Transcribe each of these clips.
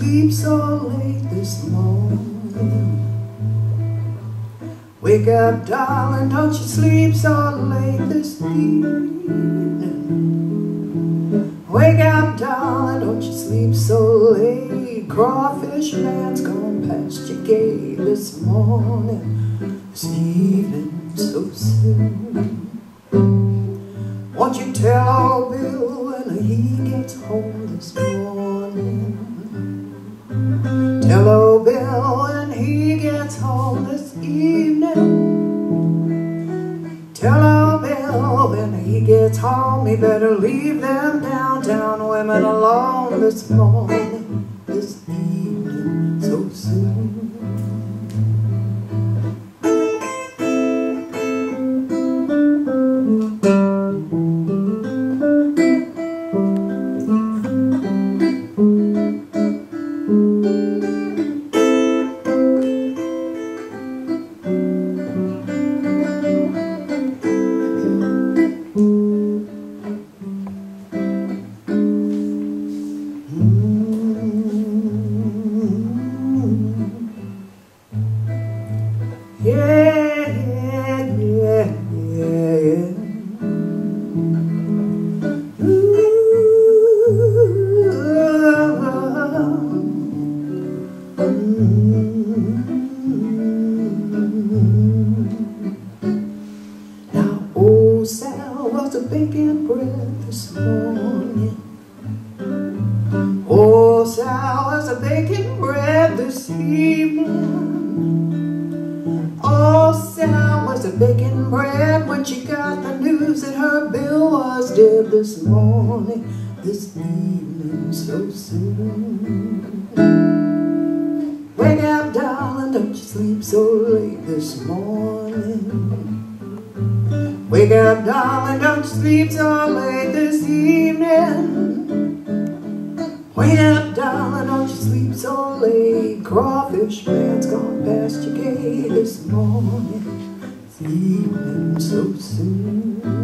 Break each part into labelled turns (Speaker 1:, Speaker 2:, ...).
Speaker 1: sleep so late this morning. Wake up, darling, don't you sleep so late this evening. Wake up, darling, don't you sleep so late. Crawfish man's gone past your gate this morning, this evening so soon. Won't you tell old Bill when he gets home this morning? Tell old Bill when he gets home this evening. Tell old Bill when he gets home he better leave them downtown women alone this morning, this evening so soon. Now old Sal was baking bread this morning. Old Sal was baking bread this evening. Old Sal was baking bread when she got the news that her Bill was dead this morning, this evening so soon. Wake up, darling, don't you sleep so late this morning. Wake up, darling, don't you sleep so late this evening. Wake up, darling, don't you sleep so late. Crawfish man's gone past your gate this morning, this evening so soon.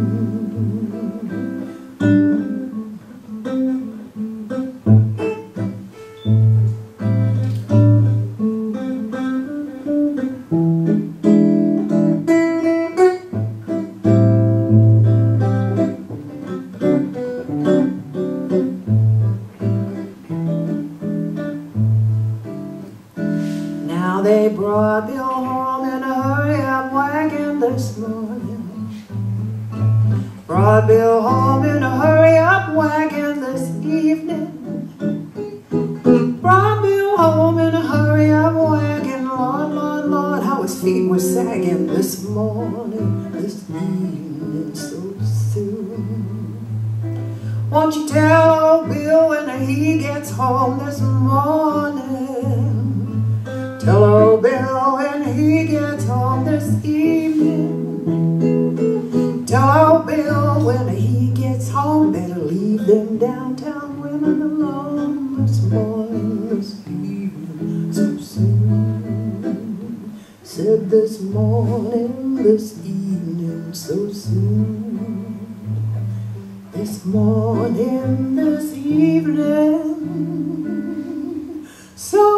Speaker 1: Now they brought Bill home in a hurry-up wagon this morning. Brought Bill home in a hurry-up wagon this evening. Brought Bill home in a hurry-up wagon. Lord, Lord, Lord, how his feet were sagging this morning, this evening so soon. Won't you tell old Bill when he gets home this morning? Tell old Bill when he gets home this evening. Tell old Bill when he gets home better leave them downtown women alone this morning, this evening so soon. Said this morning, this evening so soon. This morning, this evening so